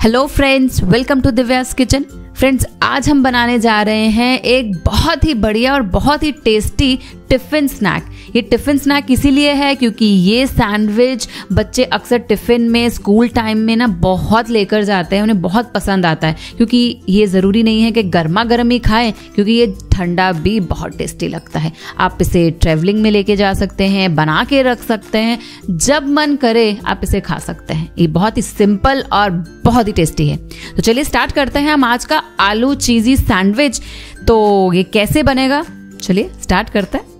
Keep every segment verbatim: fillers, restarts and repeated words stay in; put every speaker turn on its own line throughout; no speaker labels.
Hello friends, welcome to Divya's kitchen. Friends, आज हम बनाने जा रहे हैं एक बहुत ही बढ़िया और बहुत ही टेस्टी टिफ़िन स्नैक। ये टिफ़िन स्नैक इसीलिए है क्योंकि ये सैंडविच बच्चे अक्सर टिफ़िन में स्कूल टाइम में ना बहुत लेकर जाते हैं, उन्हें बहुत पसंद आता है। क्योंकि ये ज़रूरी नहीं है कि गर्मा गर्म ही खाएं, क्योंकि ये ठंडा भी बहुत टेस्टी लगता है। आप इसे ट्रैवलिंग में लेके जा सकते हैं, बना के रख सकते हैं, जब मन करे आप इसे खा सकते हैं। ये बहुत ही सिंपल और बहुत ही टेस्टी है। तो चलिए स्टार्ट करते हैं हम आज का आलू चीज़ी सैंडविच। तो ये कैसे बनेगा, चलिए स्टार्ट करते हैं।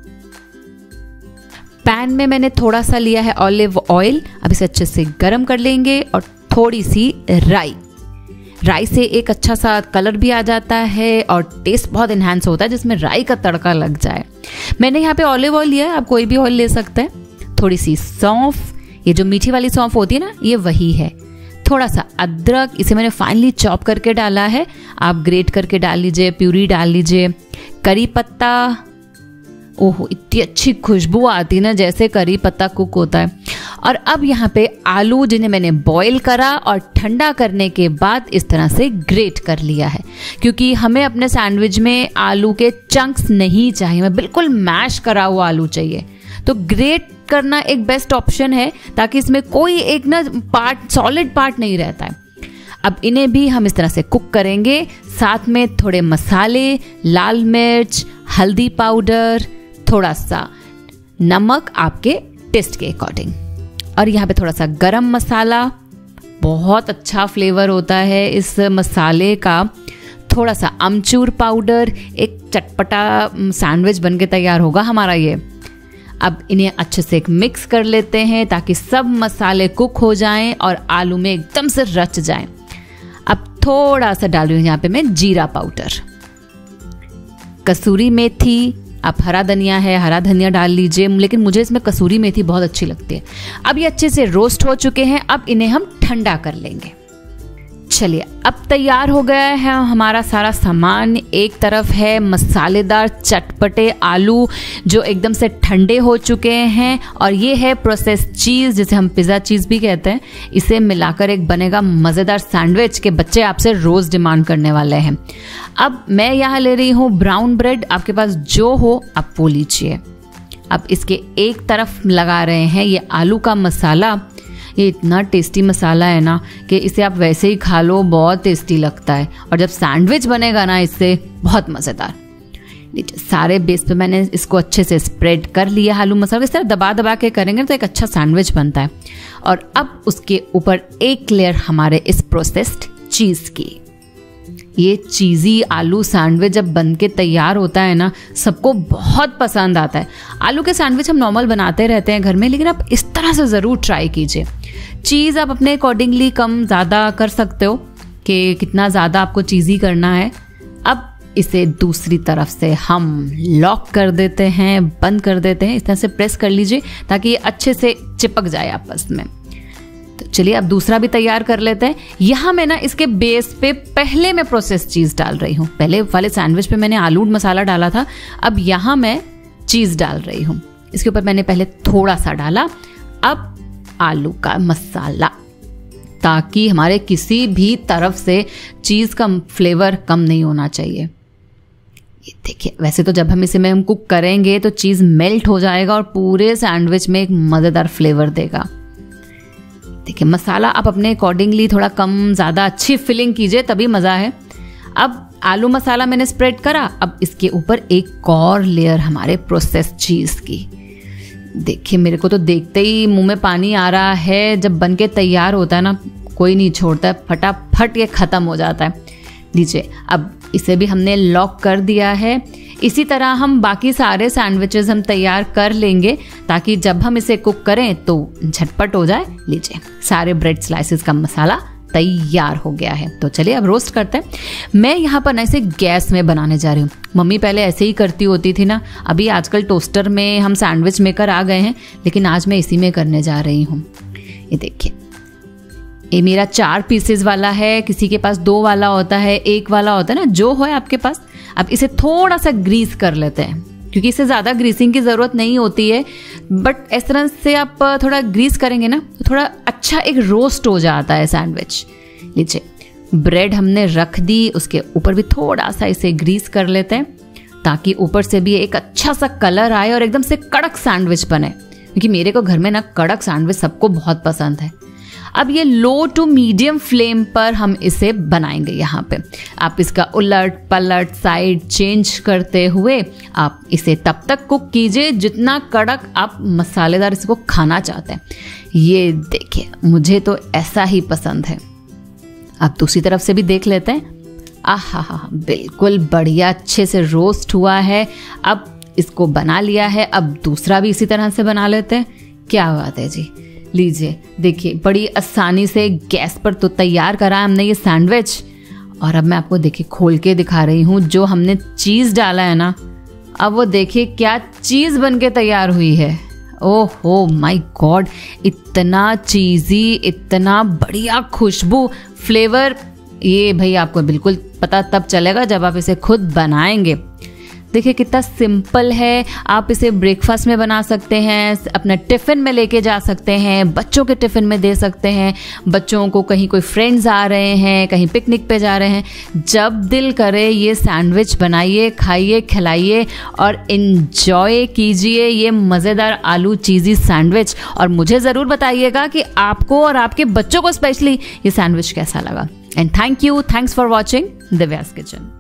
पैन में मैंने थोड़ा सा लिया है ऑलिव ऑयल। अब इसे अच्छे से गर्म कर लेंगे और थोड़ी सी राई। राई से एक अच्छा सा कलर भी आ जाता है और टेस्ट बहुत इन्हांस होता है जिसमें राई का तड़का लग जाए। मैंने यहाँ पे ऑलिव ऑयल लिया है, आप कोई भी ऑयल ले सकते हैं। थोड़ी सी सौंफ, ये जो मीठी वाली सौंफ होती है ना, ये वही है। थोड़ा सा अदरक, इसे मैंने फाइनली चॉप करके डाला है, आप ग्रेट करके डाल लीजिए, प्यूरी डाल लीजिए। करी पत्ता, ओहो इतनी अच्छी खुशबू आती है ना जैसे करी पत्ता कुक होता है। और अब यहाँ पे आलू जिन्हें मैंने बॉईल करा और ठंडा करने के बाद इस तरह से ग्रेट कर लिया है, क्योंकि हमें अपने सैंडविच में आलू के चंक्स नहीं चाहिए, हमें बिल्कुल मैश करा हुआ आलू चाहिए। तो ग्रेट करना एक बेस्ट ऑप्शन है ताकि इसमें कोई एक ना पार्ट, सॉलिड पार्ट नहीं रहता है। अब इन्हें भी हम इस तरह से कुक करेंगे। साथ में थोड़े मसाले, लाल मिर्च, हल्दी पाउडर, थोड़ा सा नमक आपके टेस्ट के अकॉर्डिंग, और यहाँ पे थोड़ा सा गरम मसाला। बहुत अच्छा फ्लेवर होता है इस मसाले का। थोड़ा सा अमचूर पाउडर, एक चटपटा सैंडविच बनके तैयार होगा हमारा ये। अब इन्हें अच्छे से एक मिक्स कर लेते हैं ताकि सब मसाले कुक हो जाएं और आलू में एकदम से रच जाएं। अब थोड़ा सा डाल रही हूँ यहाँ पे मैं जीरा पाउडर, कसूरी मेथी, आप हरा धनिया है हरा धनिया डाल लीजिए, लेकिन मुझे इसमें कसूरी मेथी बहुत अच्छी लगती है। अब ये अच्छे से रोस्ट हो चुके हैं, अब इन्हें हम ठंडा कर लेंगे। चलिए, अब तैयार हो गया है हमारा सारा सामान। एक तरफ है मसालेदार चटपटे आलू जो एकदम से ठंडे हो चुके हैं, और ये है प्रोसेस्ड चीज़ जिसे हम पिज़्ज़ा चीज़ भी कहते हैं। इसे मिलाकर एक बनेगा मज़ेदार सैंडविच के बच्चे आपसे रोज़ डिमांड करने वाले हैं। अब मैं यहाँ ले रही हूँ ब्राउन ब्रेड, आपके पास जो हो आप वो लीजिए। अब इसके एक तरफ लगा रहे हैं ये आलू का मसाला। ये इतना टेस्टी मसाला है ना कि इसे आप वैसे ही खा लो, बहुत टेस्टी लगता है, और जब सैंडविच बनेगा ना इससे बहुत मज़ेदार। लीजिए, सारे बेस पे मैंने इसको अच्छे से स्प्रेड कर लिया आलू मसाला। इस तरह दबा दबा के करेंगे तो एक अच्छा सैंडविच बनता है। और अब उसके ऊपर एक लेयर हमारे इस प्रोसेस्ड चीज़ की। ये चीज़ी आलू सैंडविच जब बन के तैयार होता है ना, सबको बहुत पसंद आता है। आलू के सैंडविच हम नॉर्मल बनाते रहते हैं घर में, लेकिन आप इस तरह से ज़रूर ट्राई कीजिए। चीज़ आप अपने अकॉर्डिंगली कम ज़्यादा कर सकते हो कि कितना ज़्यादा आपको चीज़ी करना है। अब इसे दूसरी तरफ से हम लॉक कर देते हैं, बंद कर देते हैं। इस तरह से प्रेस कर लीजिए ताकि ये अच्छे से चिपक जाए आपस में। तो चलिए अब दूसरा भी तैयार कर लेते हैं। यहाँ मैं ना इसके बेस पे पहले मैं प्रोसेस चीज़ डाल रही हूँ। पहले वाले सैंडविच पे मैंने आलू मसाला डाला था, अब यहाँ मैं चीज़ डाल रही हूँ। इसके ऊपर मैंने पहले थोड़ा सा डाला, अब आलू का मसाला, ताकि हमारे किसी भी तरफ से चीज़ का फ्लेवर कम नहीं होना चाहिए। ये देखिए, वैसे तो जब हम इसे में हम कुक करेंगे तो चीज़ मेल्ट हो जाएगा और पूरे सैंडविच में एक मज़ेदार फ्लेवर देगा। देखिए, मसाला आप अपने अकॉर्डिंगली थोड़ा कम ज़्यादा अच्छी फिलिंग कीजिए, तभी मज़ा है। अब आलू मसाला मैंने स्प्रेड करा, अब इसके ऊपर एक और लेयर हमारे प्रोसेस्ड चीज़ की। देखिए, मेरे को तो देखते ही मुंह में पानी आ रहा है। जब बन के तैयार होता है ना, कोई नहीं छोड़ता है, फटाफट ये ख़त्म हो जाता है। लीजिए, अब इसे भी हमने लॉक कर दिया है। इसी तरह हम बाकी सारे सैंडविचेस हम तैयार कर लेंगे ताकि जब हम इसे कुक करें तो झटपट हो जाए। लीजिए, सारे ब्रेड स्लाइसेस का मसाला तैयार हो गया है। तो चलिए अब रोस्ट करते हैं। मैं यहाँ पर ना इसे गैस में बनाने जा रही हूँ। मम्मी पहले ऐसे ही करती होती थी ना, अभी आजकल टोस्टर में हम सैंडविच मेकर आ गए हैं, लेकिन आज मैं इसी में करने जा रही हूँ। ये देखिए, ये मेरा चार पीसेस वाला है, किसी के पास दो वाला होता है, एक वाला होता है ना, जो हो आपके पास। अब इसे थोड़ा सा ग्रीस कर लेते हैं, क्योंकि इसे ज़्यादा ग्रीसिंग की ज़रूरत नहीं होती है, बट इस तरह से आप थोड़ा ग्रीस करेंगे ना तो थोड़ा अच्छा एक रोस्ट हो जाता है सैंडविच। लीजिए, ब्रेड हमने रख दी, उसके ऊपर भी थोड़ा सा इसे ग्रीस कर लेते हैं ताकि ऊपर से भी एक अच्छा सा कलर आए और एकदम से कड़क सैंडविच बने, क्योंकि मेरे को घर में ना कड़क सैंडविच सबको बहुत पसंद है। अब ये लो टू मीडियम फ्लेम पर हम इसे बनाएंगे। यहाँ पे आप इसका उलट पलट साइड चेंज करते हुए आप इसे तब तक कुक कीजिए जितना कड़क आप मसालेदार इसको खाना चाहते हैं। ये देखिए, मुझे तो ऐसा ही पसंद है। अब दूसरी तरफ से भी देख लेते हैं। आहा हा हा, बिल्कुल बढ़िया अच्छे से रोस्ट हुआ है। अब इसको बना लिया है, अब दूसरा भी इसी तरह से बना लेते हैं। क्या बात है जी, लीजिए देखिए, बड़ी आसानी से गैस पर तो तैयार करा हमने ये सैंडविच। और अब मैं आपको देखिए खोल के दिखा रही हूँ, जो हमने चीज़ डाला है ना, अब वो देखिए क्या चीज़ बन के तैयार हुई है। ओहो माय गॉड, इतना चीज़ी, इतना बढ़िया खुशबू, फ्लेवर, ये भाई आपको बिल्कुल पता तब चलेगा जब आप इसे खुद बनाएंगे। देखिए कितना सिंपल है। आप इसे ब्रेकफास्ट में बना सकते हैं, अपना टिफ़िन में लेके जा सकते हैं, बच्चों के टिफ़िन में दे सकते हैं। बच्चों को कहीं कोई फ्रेंड्स आ रहे हैं, कहीं पिकनिक पे जा रहे हैं, जब दिल करे ये सैंडविच बनाइए, खाइए, खिलाइए और इन्जॉय कीजिए ये मज़ेदार आलू चीज़ी सैंडविच। और मुझे ज़रूर बताइएगा कि आपको और आपके बच्चों को स्पेशली ये सैंडविच कैसा लगा। And thank you, thanks for watching Divya's kitchen.